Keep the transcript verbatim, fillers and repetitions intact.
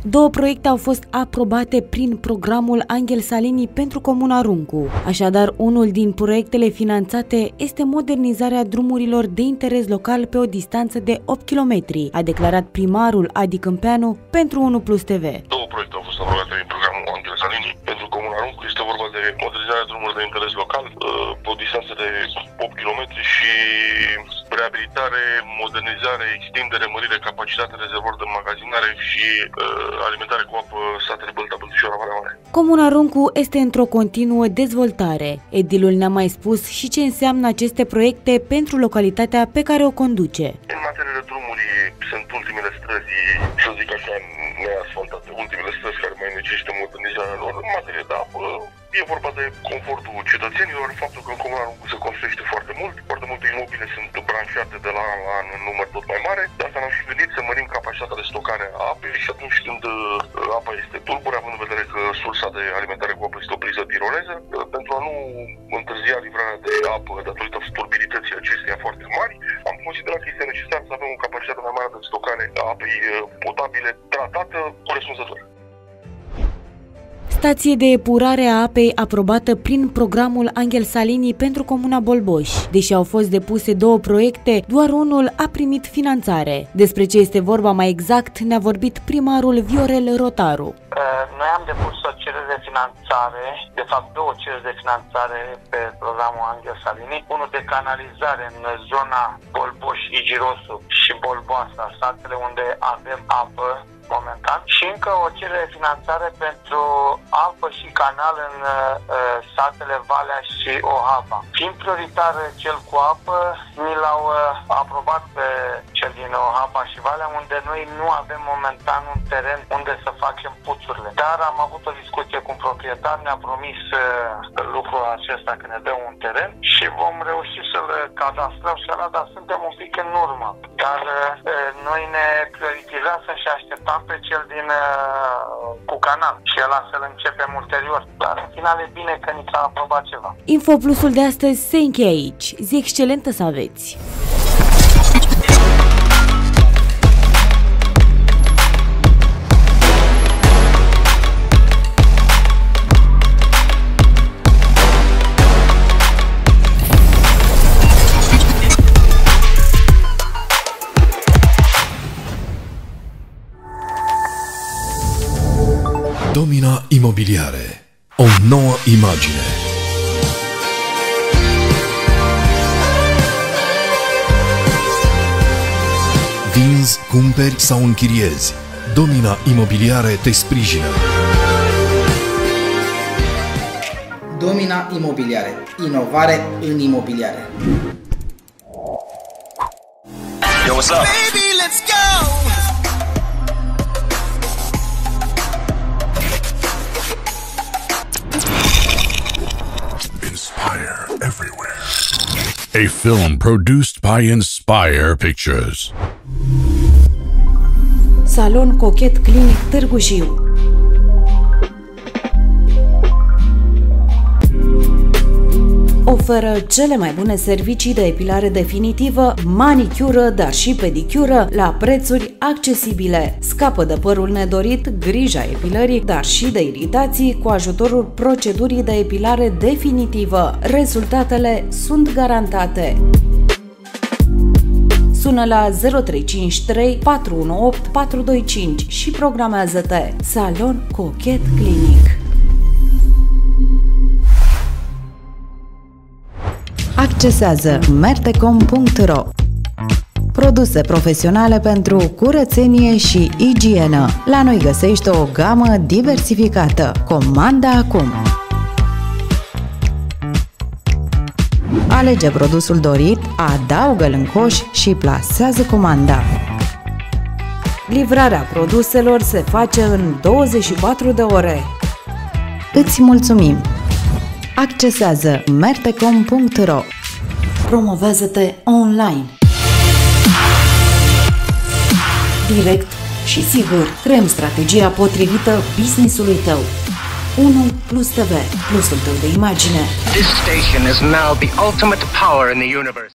două proiecte au fost aprobate prin programul Angel Salini pentru Comuna Runcu. Așadar, unul din proiectele finanțate este modernizarea drumurilor de interes local pe o distanță de opt kilometri, a declarat primarul Adi Câmpeanu pentru unu plus T V. Două proiecte au fost aprobate prin programul Angel Salini pentru Comuna Runcu. Este vorba de modernizarea drumurilor de interes local pe o distanță de opt kilometri și reabilitare, modernizare, extindere, mărire, capacitate, rezervor de magazinare și uh, alimentare cu apă satele Bălta, Băltișoara, Valea Mare. Comuna Runcu este într-o continuă dezvoltare. Edilul ne-a mai spus și ce înseamnă aceste proiecte pentru localitatea pe care o conduce. În materie de drumuri sunt ultimele străzi, să zic așa, neasfaltate, ultimele străzi care mai necesită modernizarea lor. În materie de apă, e vorba de confortul cetățenilor, faptul că în Comuna Runcu se construiește foarte mult, foarte multe imobile sunt branșate de la an la an în număr tot mai mare. De asta ne-am și gândit să mărim capacitatea de stocare a apei și atunci când apa este tulbure, având în vedere că sursa de alimentare cu apă este o priză tiroleză, pentru a nu întârzia livrarea de apă datorită turbidității acesteia foarte mari, am considerat că este necesar să avem o capacitate mai mare de stocare a apei potabile tratată corespunzător. Stație de epurare a apei aprobată prin programul Angel Salini pentru Comuna Bolboș. Deși au fost depuse două proiecte, doar unul a primit finanțare. Despre ce este vorba mai exact ne-a vorbit primarul Viorel Rotaru. Noi am depus o cerere de finanțare, de fapt două cereri de finanțare pe programul Angel Salini, unul de canalizare în zona Bolboș-Igirosu și Bolboasa, satele unde avem apă momentan, și încă o cerere de finanțare pentru apă și canal în uh, satele Valea și Ohava. Fiind prioritar cel cu apă, ni l-au uh, aprobat pe cel din Ohava și Valea, unde noi nu avem momentan un teren unde să facem puțurile. Dar am avut o discuție cu un proprietar, ne-a promis uh, lucrul acesta că ne dă un teren și vom reuși să-l cadastrăm și ăla, dar suntem un pic în urmă. Dar uh, noi ne prioritizăm și așteptăm pe cel din uh, cu canal și ăla să-l începem ulterior. Dar în final e bine că ni s-a aprobat ceva. Infoplusul de astăzi se încheie aici. Zi excelentă să aveți! Domina Imobiliare. O nouă imagine. Vinzi, cumperi sau închiriezi. Domina Imobiliare te sprijină. Domina Imobiliare. Inovare în imobiliare. Yo, what's up? Baby, let's go! Everywhere. A film produced by Inspire Pictures. Salon Cochet Clinic Târgu Jiu. Oferă cele mai bune servicii de epilare definitivă, manicură, dar și pedicură la prețuri accesibile. Scapă de părul nedorit, grija epilării, dar și de iritații cu ajutorul procedurii de epilare definitivă. Rezultatele sunt garantate. Sună la zero trei cinci trei patru unu opt patru doi cinci și programează-te. Salon Cochet Clinic. Accesează mertecom punct ro. Produse profesionale pentru curățenie și igienă. La noi găsești o gamă diversificată. Comanda acum! Alege produsul dorit, adaugă-l în coș și plasează comanda. Livrarea produselor se face în douăzeci și patru de ore. Îți mulțumim! Accesează mertecom punct ro. Promovează-te online. Direct și sigur, creăm strategia potrivită business-ului tău. unu plus T V, plusul tău de imagine. This station is now the ultimate power in the universe.